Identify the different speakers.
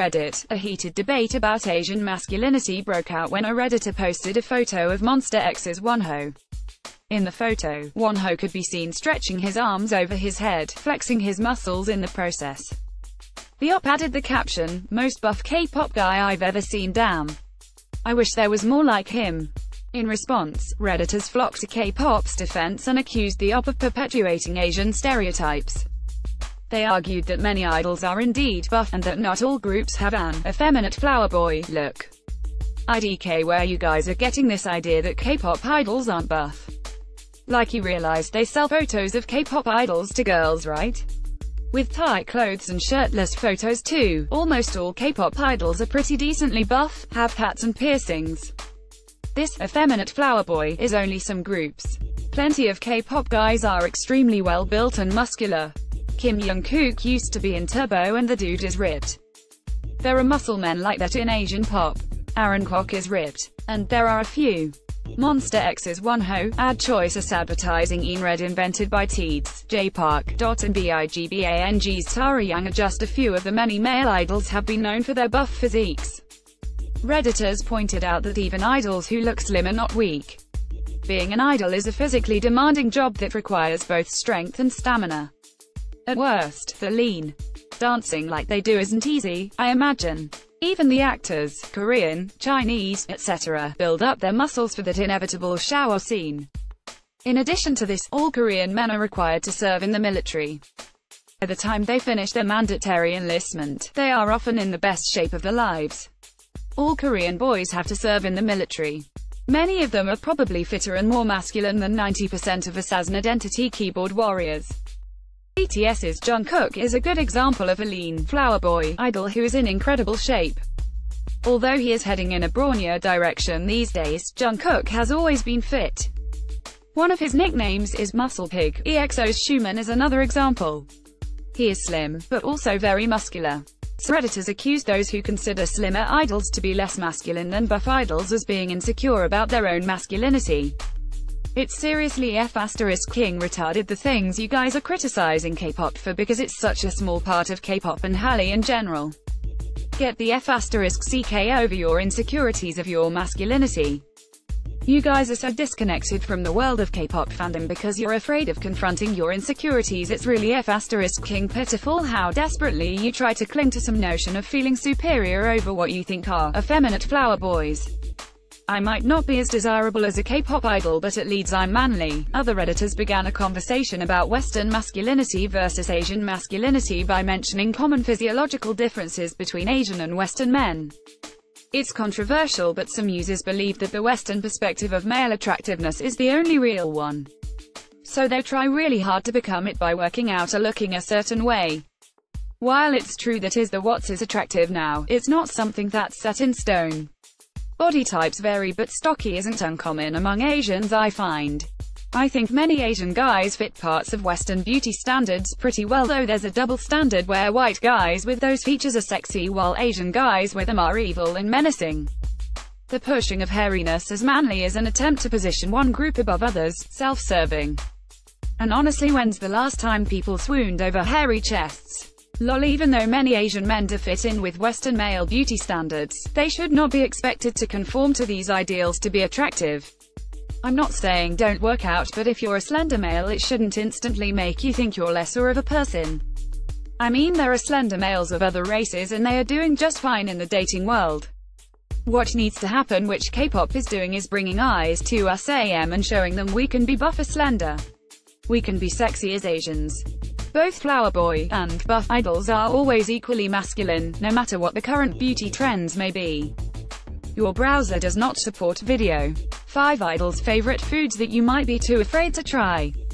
Speaker 1: Reddit. A heated debate about Asian masculinity broke out when a Redditor posted a photo of Monst X's Wonho. In the photo, Wonho could be seen stretching his arms over his head, flexing his muscles in the process. The op added the caption, "Most buff K-pop guy I've ever seen, damn. I wish there was more like him." In response, Redditors flocked to K-pop's defense and accused the op of perpetuating Asian stereotypes. They argued that many idols are indeed buff, and that not all groups have an effeminate flower boy look. IDK, where you guys are getting this idea that K-pop idols aren't buff? Like you realize they sell photos of K-pop idols to girls, right? With tight clothes and shirtless photos too. Almost all K-pop idols are pretty decently buff, have hats and piercings. This effeminate flower boy is only some groups. Plenty of K-pop guys are extremely well built and muscular. Kim Jungkook used to be in Turbo and the dude is ripped. There are muscle men like that in Asian pop. Aaron Kwok is ripped. And there are a few. Monst X's Wonho, ad choices advertising red invented by Teeds, J Park, and BIGBANG's Tara Young are just a few of the many male idols have been known for their buff physiques. Redditors pointed out that even idols who look slim are not weak. Being an idol is a physically demanding job that requires both strength and stamina. At worst, the lean. Dancing like they do isn't easy, I imagine. Even the actors, Korean, Chinese, etc., build up their muscles for that inevitable shower scene. In addition to this, all Korean men are required to serve in the military. By the time they finish their mandatory enlistment, they are often in the best shape of their lives. All Korean boys have to serve in the military. Many of them are probably fitter and more masculine than 90% of us as an identity keyboard warriors. BTS's Jungkook is a good example of a lean, flower boy idol who is in incredible shape. Although he is heading in a brawnier direction these days, Jungkook has always been fit. One of his nicknames is Muscle Pig. EXO's Schumann is another example. He is slim, but also very muscular. Redditors accuse those who consider slimmer idols to be less masculine than buff idols as being insecure about their own masculinity. It's seriously F***ing retarded the things you guys are criticizing K-pop for because it's such a small part of K-pop and Halley in general. Get the F***ck over your insecurities of your masculinity. You guys are so disconnected from the world of K-pop fandom because you're afraid of confronting your insecurities. It's really F***ing pitiful how desperately you try to cling to some notion of feeling superior over what you think are effeminate flower boys. I might not be as desirable as a K-pop idol, but at least I'm manly. Other Redditors began a conversation about Western masculinity versus Asian masculinity by mentioning common physiological differences between Asian and Western men. It's controversial, but some users believe that the Western perspective of male attractiveness is the only real one. So they try really hard to become it by working out or looking a certain way. While it's true that what's attractive now, it's not something that's set in stone. Body types vary, but stocky isn't uncommon among Asians, I find. I think many Asian guys fit parts of Western beauty standards pretty well, though there's a double standard where white guys with those features are sexy while Asian guys with them are evil and menacing. The pushing of hairiness as manly is an attempt to position one group above others, self-serving. And honestly, when's the last time people swooned over hairy chests? Lol. Even though many Asian men do fit in with Western male beauty standards, they should not be expected to conform to these ideals to be attractive. I'm not saying don't work out, but if you're a slender male it shouldn't instantly make you think you're lesser of a person. I mean, there are slender males of other races and they are doing just fine in the dating world. What needs to happen, which K-pop is doing, is bringing eyes to us and showing them we can be buff or slender. We can be sexy as Asians. Both flower boy and buff idols are always equally masculine, no matter what the current beauty trends may be. Your browser does not support video. 5 idols' favorite foods that you might be too afraid to try.